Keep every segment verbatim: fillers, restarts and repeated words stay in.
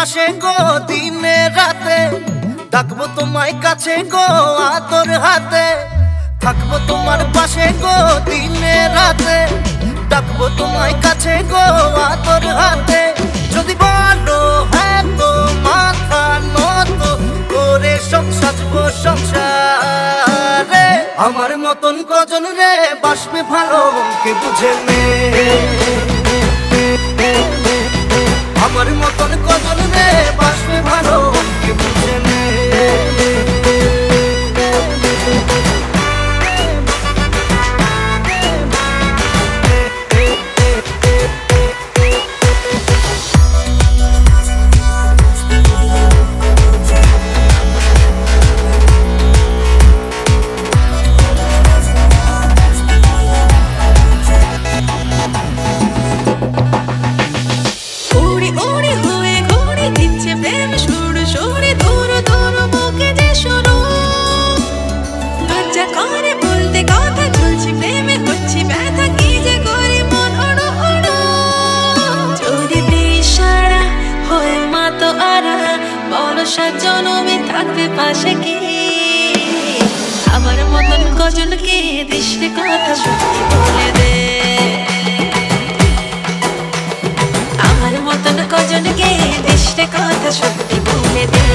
পাশে গো দিনে রাতে, ডাকবো তোমায় কাছে গো আদর হাতে। থাকবো তোমার পাশে গো দিনে রাতে, ডাকবো তোমায় কাছে গো আদর হাতে। যদি বলো হ্যাঁ তো মাথা নত করে সব সাজবো সংসারে। আমার মতন কজন রে বাসবে ভালো কে বুঝে নে, আমার মতন কজন রে বাসবে ভালো কে বুঝে নে। জনমে থাকবে পাশে কি, আমার মতন কজনকে দৃষ্টি কথা সত্যি বলে দে। আমার মতন কজনকে দৃষ্টি কথা সত্যি বলে দে।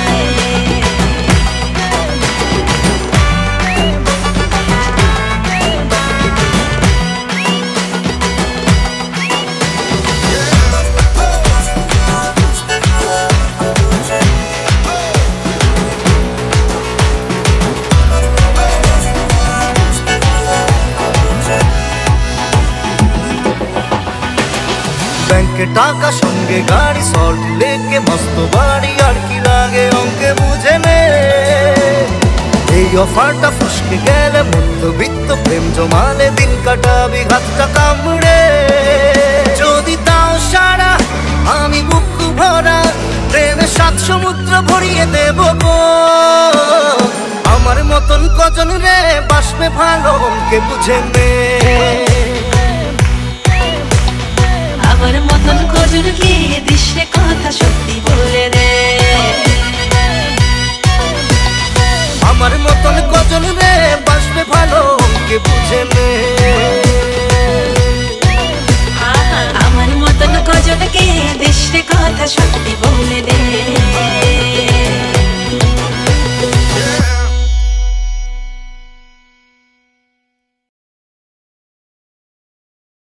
ব্যাংকে টাকা সঙ্গে গাড়ি সল্ট লেকে মস্ত বাড়ি আর কি লাগে অঙ্কে বুঝে নে। এই অফারটা ফসকে গেলে মধ্যবিত্ত প্রেম জমালে দিন কাটাবি হাতটা কামড়ে। যদি তাও সারা আমি বুক ভরা প্রেমে সাত সমুদ্র ভরিয়ে দেব গো। আমার মতন কজন রে বাসবে ভালো অঙ্কে বুঝে নে, আমার মতন কজনকে দৃশ্যে কথা সত্যি বলে দে। আমার মতন কজন রে বাসবে ভালো কে বুঝে নে, আমার মতন কজনকে দৃশ্যে কথা সত্যি বলে দে।